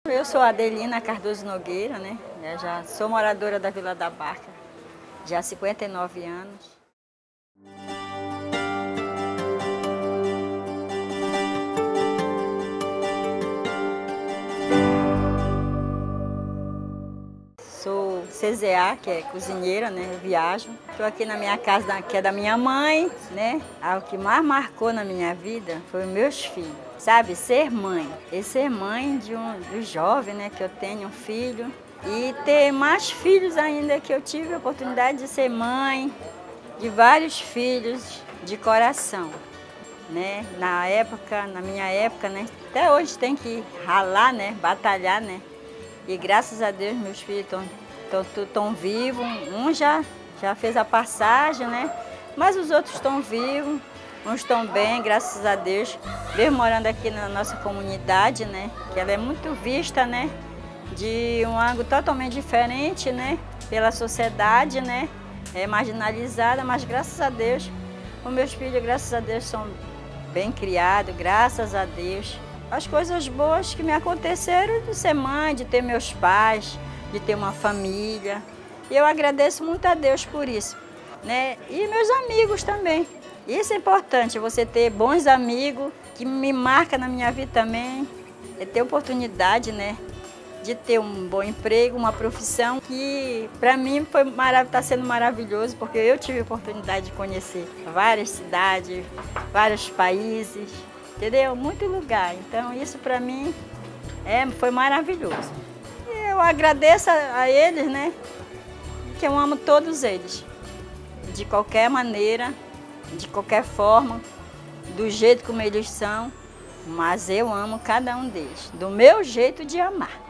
Eu sou Adelina Cardoso Nogueira, né? Eu já sou moradora da Vila da Barca, já há 59 anos. Sou CZA, que é cozinheira, né? Eu viajo. Estou aqui na minha casa, que é da minha mãe, né? O que mais marcou na minha vida foi os meus filhos, sabe? Ser mãe. E ser mãe de um jovem, né? Que eu tenho um filho. E ter mais filhos ainda, que eu tive a oportunidade de ser mãe de vários filhos de coração, né? Na minha época, né? Até hoje tem que ralar, né? Batalhar, né? E graças a Deus meus filhos estão vivos. Um já fez a passagem, né? Mas os outros estão vivos, uns estão bem, graças a Deus. Mesmo morando aqui na nossa comunidade, né? Que ela é muito vista, né? De um ângulo totalmente diferente, né? Pela sociedade, né? É marginalizada, mas graças a Deus, os meus filhos, graças a Deus, são bem criados, graças a Deus. As coisas boas que me aconteceram de ser mãe, de ter meus pais, de ter uma família. E eu agradeço muito a Deus por isso, né? E meus amigos também. Isso é importante, você ter bons amigos, que me marcam na minha vida também. É ter oportunidade, né? De ter um bom emprego, uma profissão que para mim está sendo maravilhoso, porque eu tive a oportunidade de conhecer várias cidades, vários países. Entendeu? Muito lugar. Então, isso para mim foi maravilhoso. E eu agradeço a eles, né? Que eu amo todos eles. De qualquer maneira, de qualquer forma, do jeito como eles são. Mas eu amo cada um deles, do meu jeito de amar.